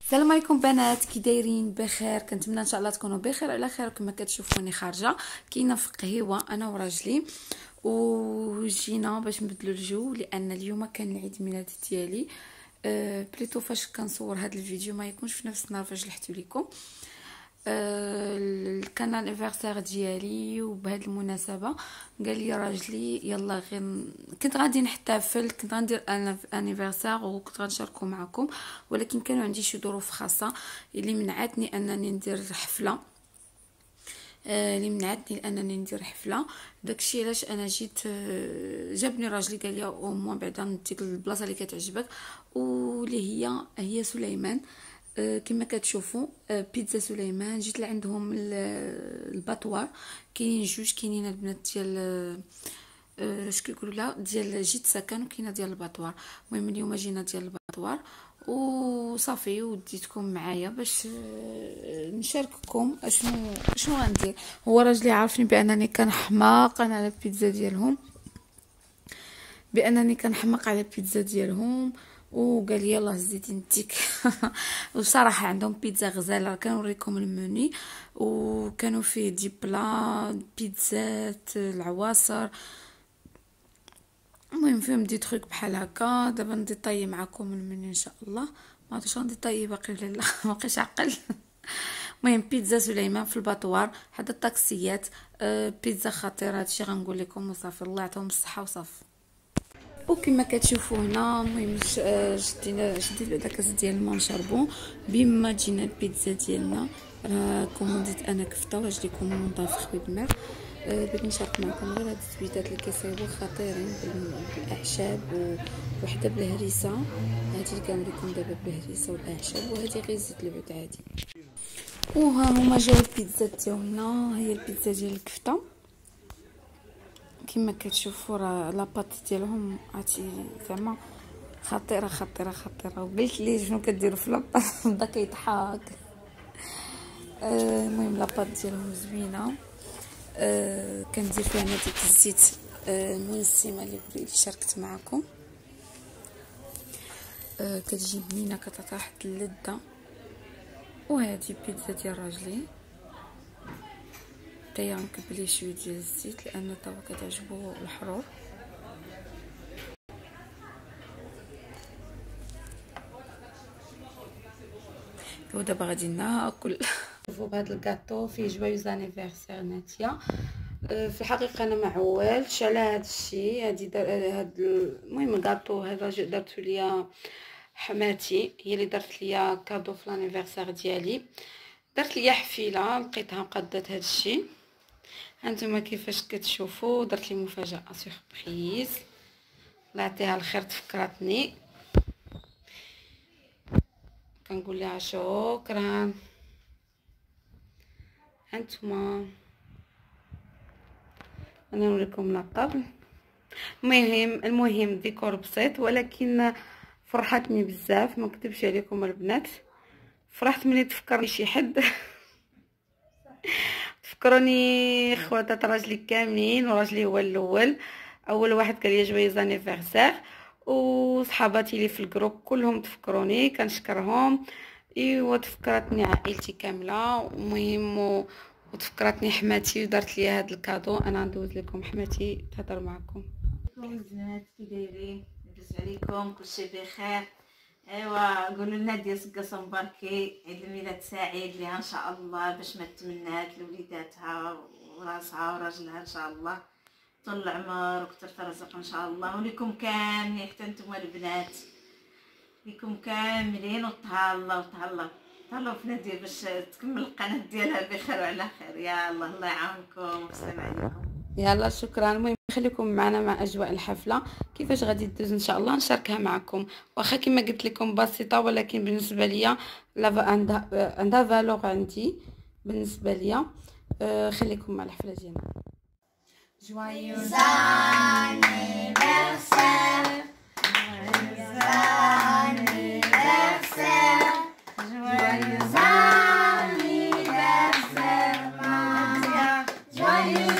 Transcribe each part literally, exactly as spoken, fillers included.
السلام عليكم بنات، كي دايرين؟ بخير؟ كنتمنى ان شاء الله تكونوا بخير على خير. كما كتشوفوني خارجه كاينه في قهيوه انا وراجلي، وجينا باش نبدلوا الجو لان اليوم كان العيد ميلاد ديالي. أه بليتو فاش كنصور هذا الفيديو ما يكونش في نفس النهار فاش لحتو لكم. أه كان الانيفرسير ديالي، وبهذه المناسبه قال لي راجلي يلا غير كنت غادي نحتفل، كنت غندير انيفرسير وكنت غنشاركو معكم، ولكن كانوا عندي شي ظروف خاصه اللي منعتني انني ندير حفله اللي منعتني لانني ندير حفله. داكشي علاش انا جيت. جابني راجلي قال لي او مو بعدا نديك البلاصه اللي كتعجبك، واللي هي هي سليمان. كما كتشوفوا بيتزا سليمان. جيت لعندهم الباتوار، كاينين جوج، كاينين البنات ديال اش كيقولوا لها ديال جيت سكن، وكاينه ديال الباتوار. المهم اليوم جينا ديال الباتوار وصافي، وديتكم معايا باش نشارككم اشنو شنو غندير. هو راجلي عارفني بانني كنحماق انا على البيتزا ديالهم، بانني كنحماق على البيتزا ديالهم وقال لي يلا هزيتي نديك. وصراحه عندهم بيتزا غزاله، كنوريكم المني، وكانوا فيه دي بلا بيتزات العواصر، المهم فيهم دي تروك بحال هكا. دابا ندي طيب معكم المنيو ان شاء الله. ما عرفتش غندي طيب باقي ولا لا، ما بقيتش عقل. المهم بيتزا سليمان في الباطوار، هذا الطاكسيات. أه بيتزا خطيره، هادشي غنقول لكم وصافي. الله يعطيهم الصحه وصافي. وكما كتشوفوا هنا المهم شدينا شديت بعدا كاس ديال الماء نشربو. بما جينا البيتزا ديالنا راه كومونديت انا كفته، واش لكم كوموند في خويا دماغ. أه بغيت نشارك معكم غير هاد الزبيدات اللي كيصايبوا خطيرين بالاعشاب، ووحده بالهريسه، هادي اللي كنوريكم دابا بالهريسه والاعشاب، وهادي غير زيت العود عادي. وها هما جاو البيتزا ديالنا، هي البيتزا ديال الكفته كما كتشوفوا. راه لاباط ديالهم عرفتي زعما خطيره خطيره خطيره. وقلت ليه شنو كديروا في لاباط؟ بدا كيضحك. المهم لاباط ديالهم زوينه. أه كندير فيها انا ديك الزيت أه المنسمه اللي اللي شاركت معكم. أه كتجي بنينه، كتعطي واحد اللذه. وهذه بيتزا ديال راجلي تاهي غنكب ليه شويه ديال الزيت لان تا هو كتعجبو الحرور. ودابا غادي ناكل. شوفوا بهذا الكاطو فيه جوايز انيفرسير ناتيا. في الحقيقه انا ما عوالتش على هذا الشيء. هادي هاد المهم الكاطو هذا درتو ليا حماتي، هي اللي درت ليا كادو في الانيفرسير ديالي. درت ليا حفيله لقيتها مقدات هذا الشيء. هانتوما كيفاش كتشوفوا درت لي مفاجاه سوربريز. الله يعطيها الخير تفكرتني، كنقول لها شكرا. هانتوما انا نوريكم لابطابل. المهم المهم ديكور بسيط، ولكن فرحتني بزاف، ما نكذبش عليكم البنات. فرحت ملي تفكرني شي حد. تفكروني خواتات راجلي كاملين، وراجلي هو الاول، اول واحد قال لي جويز انيفرسير، وصحاباتي اللي في الجروب كلهم تفكروني، كنشكرهم. ايوا تفكرتني عائلتي كامله. المهم وتفكرتني حماتي ودارت لي هذا الكادو. انا ندوز لكم حماتي تهضر معكم. البنات كي دايرين؟ لاباس عليكم؟ كلشي بخير؟ ايوا قولوا لنا ديال سكاسه مباركي، عيد الميلاد سعيد ليها ان شاء الله، باش ما تمنات لوليداتها وراسها وراجلها ان شاء الله، طول العمر وكثرة الرزق ان شاء الله. وليكم كاملين حتى نتوما البنات، ليكم كاملين، وتهلاو تهلاو تهلاو في ناديه باش تكمل القناه ديالها بخير وعلى خير. يا الله الله يعاونكم. السلام عليكم. يلا شكرا. المهم خليكم معنا مع اجواء الحفله كيفاش غادي تدوز ان شاء الله نشاركها معكم. واخا كما قلت لكم بسيطه، ولكن بالنسبه ليا عندها عندها فالور عندي بالنسبه ليا. آه خليكم مع الحفله ديالنا. Joyeux anniversaire, joyeux anniversaire, joyeux anniversaire Nadia, joyeux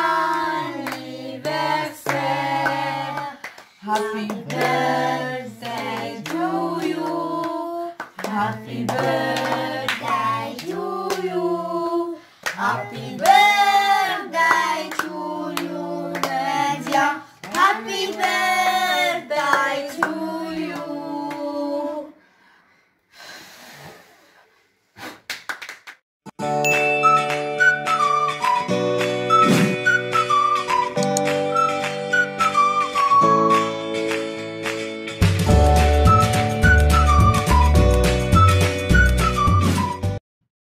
anniversaire, happy birthday to you, happy birthday. birthday to you. Happy birthday.